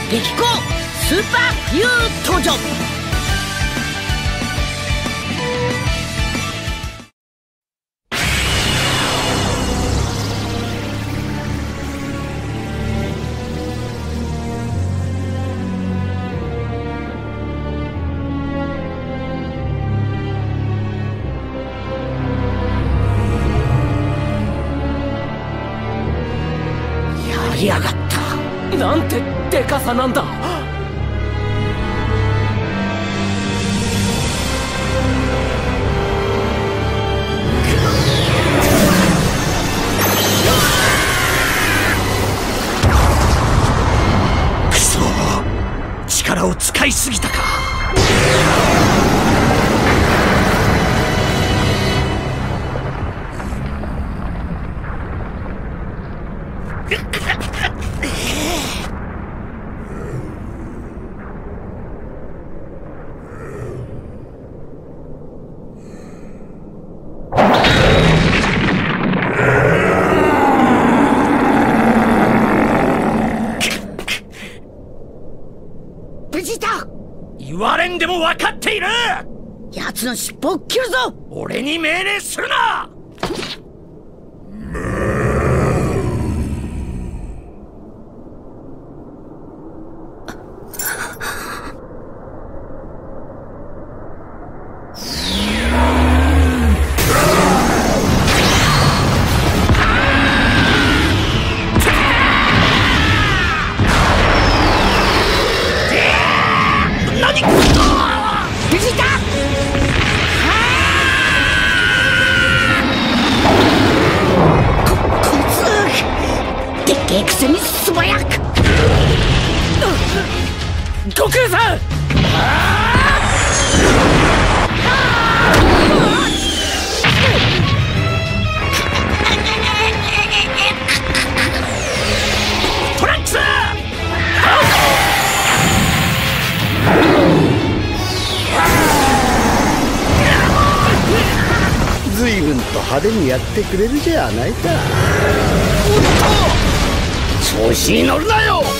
激高スーパーフュー登場。やりやがった。 なんてでかさなんだ。 くそ、力を使いすぎたか。 無事だ。 言われんでも分かっている。 奴の尻尾を切るぞ。 俺に命令するな。 無事だ。こいつでっけえくせに素早く。 悟空さん。 トランクス。 随分と派手にやってくれるじゃないか。 調子に乗るなよ。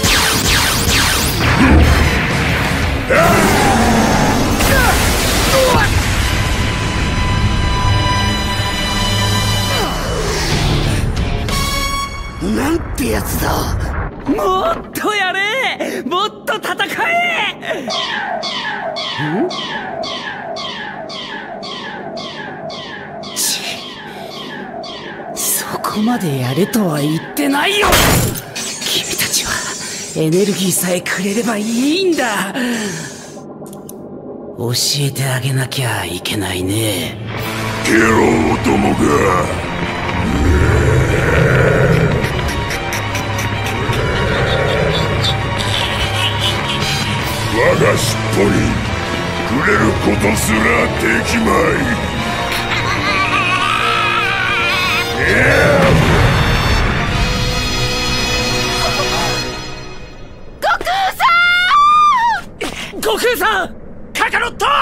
なんてやつだ。 もっとやれ。もっと戦え。そこまでやれとは言ってないよ。君たちはエネルギーさえくれればいいんだ。教えてあげなきゃいけないね。 ケロウどもが。我が尻尾に触れることすらできまい。 悟空さん。 カカロット。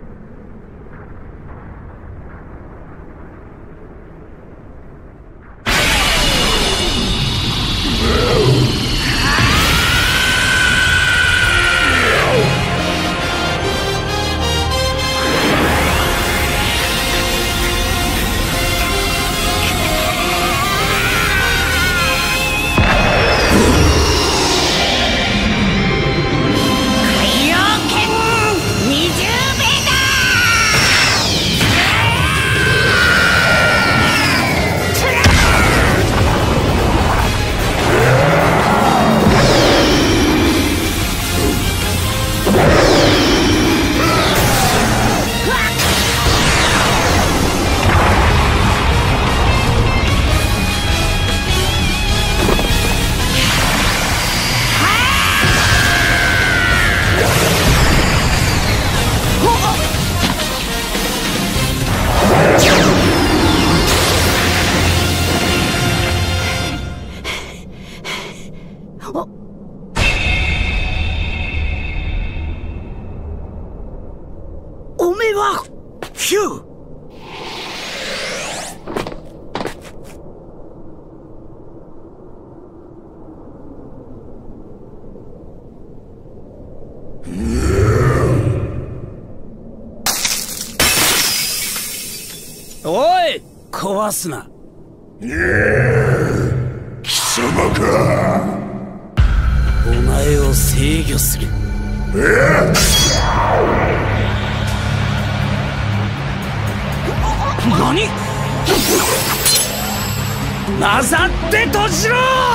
おめえは。 ヒュー。 おい、壊すな。 貴様か。 お前を制御する。何？なさって閉じろ！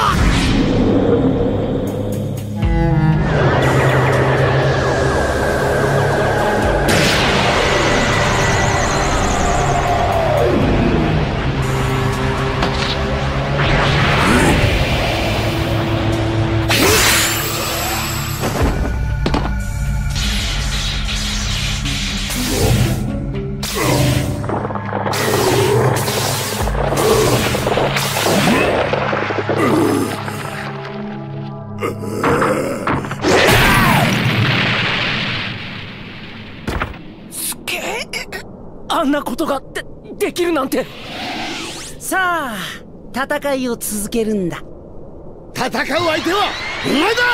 あんなことができるなんて。さあ、戦いを続けるんだ。 戦う相手はお前だ。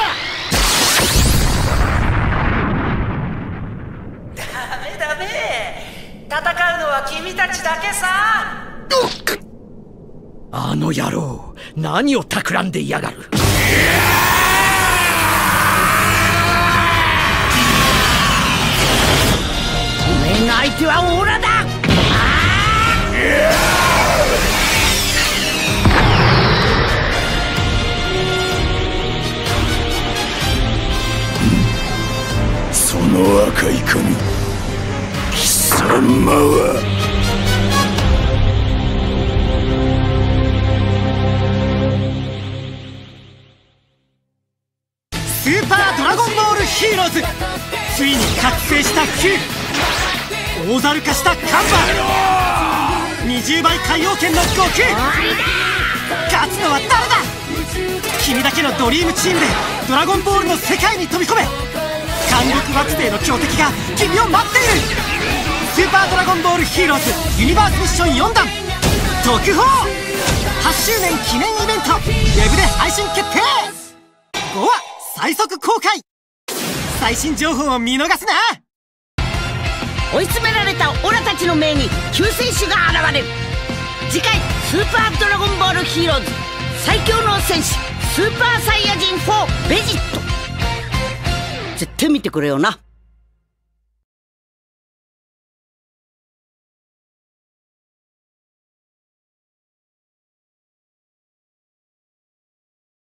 ダメ。戦うのは君たちだけさ。 あの野郎、何を企んでいやがる。 おめえの相手はオラだ。 その赤い髪、貴様は。 スーパードラゴンボールヒーローズ、ついに覚醒したQ、大猿化したカンバ、20倍海洋圏の悟空。勝つのは誰だ。君だけのドリームチームでドラゴンボールの世界に飛び込め。韓国惑星の強敵が君を待っている。スーパードラゴンボールヒーローズユニバースミッション4弾特報、8周年記念イベントウェブで配信決定。5話最速公開。最新情報を見逃すな。 追い詰められたオラたちの命に救世主が現れる。次回スーパードラゴンボールヒーローズ最強の戦士スーパーサイヤ人4ベジット。絶対見てくれよな。